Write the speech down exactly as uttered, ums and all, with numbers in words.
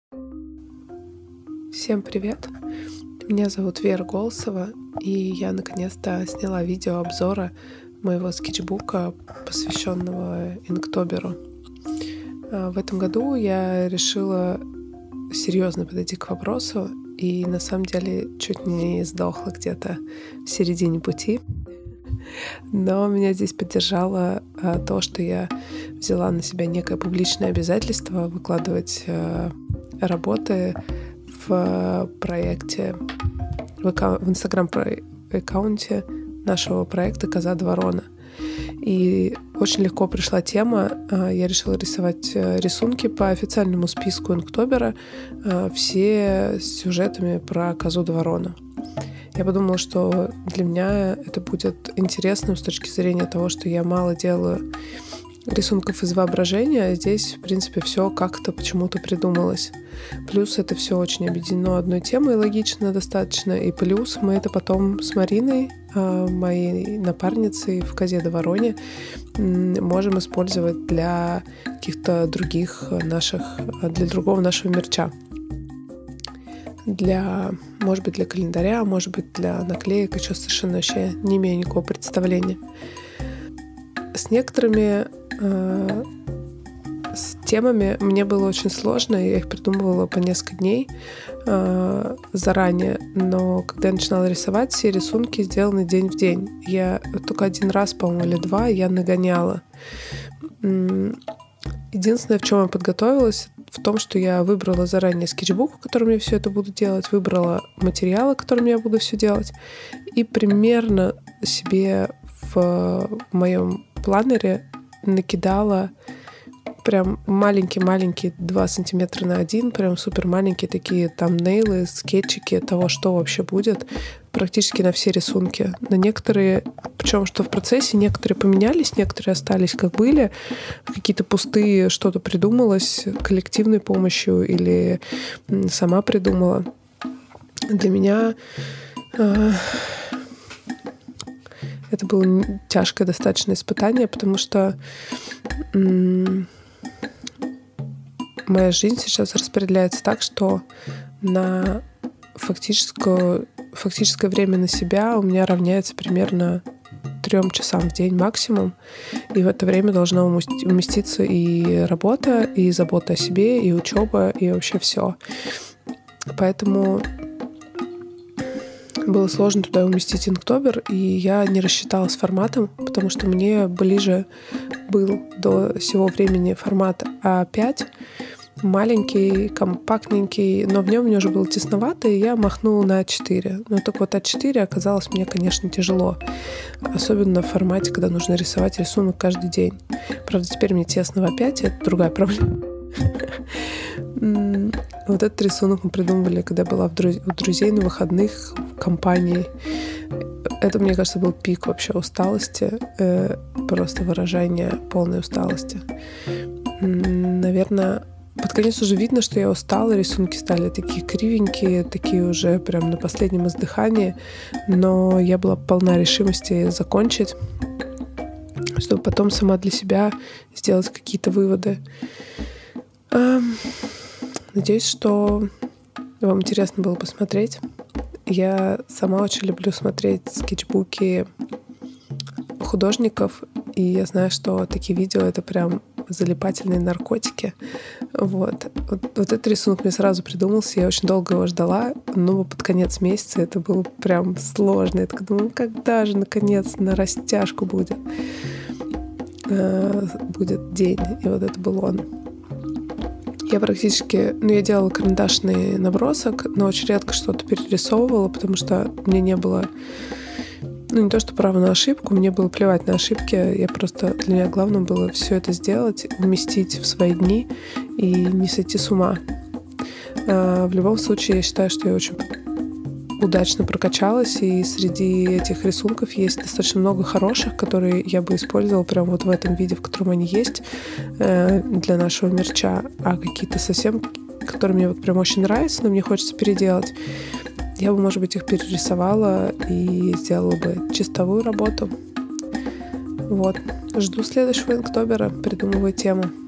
Всем привет! Меня зовут Вера Голосова, и я наконец-то сняла видео обзора моего скетчбука, посвященного Инктоберу. В этом году я решила серьезно подойти к вопросу, и на самом деле чуть не сдохла где-то в середине пути. Но меня здесь поддержало то, что я взяла на себя некое публичное обязательство выкладывать работы в проекте, в, аккаун- в инстаграм-аккаунте нашего проекта «Коза Дворона». И очень легко пришла тема. Я решила рисовать рисунки по официальному списку Инктобера, все с сюжетами про Козу Дворона. Я подумала, что для меня это будет интересным с точки зрения того, что я мало делаю рисунков из воображения, а здесь, в принципе, все как-то почему-то придумалось. Плюс это все очень объединено одной темой, логично достаточно. И плюс мы это потом с Мариной, моей напарницей в «Козе Двороне», можем использовать для каких-то других наших, для другого нашего мерча. Для, может быть, для календаря, может быть, для наклеек, еще совершенно вообще не имею никакого представления. С некоторыми э, с темами мне было очень сложно, я их придумывала по несколько дней э, заранее, но когда я начинала рисовать, все рисунки сделаны день в день. Я только один раз, по-моему, или два я нагоняла. Единственное, в чем я подготовилась, в том, что я выбрала заранее скетчбук, в котором я все это буду делать, выбрала материалы, которыми я буду все делать, и примерно себе в моем планере накидала прям маленькие-маленькие два сантиметра на один, прям супер маленькие такие тамнейлы, скетчики того, что вообще будет, практически на все рисунки. На некоторые, причем что в процессе, некоторые поменялись, некоторые остались как были, какие-то пустые, что-то придумалось коллективной помощью или сама придумала. Для меня э, это было тяжкое достаточно испытание, потому что м- моя жизнь сейчас распределяется так, что на фактическое, фактическое время на себя у меня равняется примерно трем часам в день максимум. И в это время должна уместиться и работа, и забота о себе, и учеба, и вообще все. Поэтому было сложно туда уместить Инктобер, и я не рассчитала с форматом, потому что мне ближе был до сего времени формат а пять, маленький, компактненький, но в нем мне уже было тесновато, и я махнула на а четыре. Но так вот а четыре оказалось мне, конечно, тяжело. Особенно в формате, когда нужно рисовать рисунок каждый день. Правда, теперь мне тесно в а пять, это другая проблема. Вот этот рисунок мы придумывали, когда была у друзей на выходных в компании. Это, мне кажется, был пик вообще усталости, просто выражение полной усталости. Наверное, под конец уже видно, что я устала, рисунки стали такие кривенькие, такие уже прям на последнем издыхании, но я была полна решимости закончить, чтобы потом сама для себя сделать какие-то выводы. Надеюсь, что вам интересно было посмотреть. Я сама очень люблю смотреть скетчбуки художников, и я знаю, что такие видео — это прям залипательные наркотики. Вот. Вот, вот этот рисунок мне сразу придумался, я очень долго его ждала, но под конец месяца это было прям сложно. Я так думала, когда же наконец на растяжку будет, э, будет день, и вот это был он. Я практически, ну, я делала карандашный набросок, но очень редко что-то перерисовывала, потому что мне не было, ну, не то что право на ошибку, мне было плевать на ошибки, я просто, для меня главное было все это сделать, уместить в свои дни и не сойти с ума. В любом случае, я считаю, что я очень удачно прокачалась, и среди этих рисунков есть достаточно много хороших, которые я бы использовала прямо вот в этом виде, в котором они есть, для нашего мерча, а какие-то совсем, которые мне вот прям очень нравятся, но мне хочется переделать, я бы, может быть, их перерисовала и сделала бы чистовую работу. Вот. Жду следующего Инктобера, придумываю тему.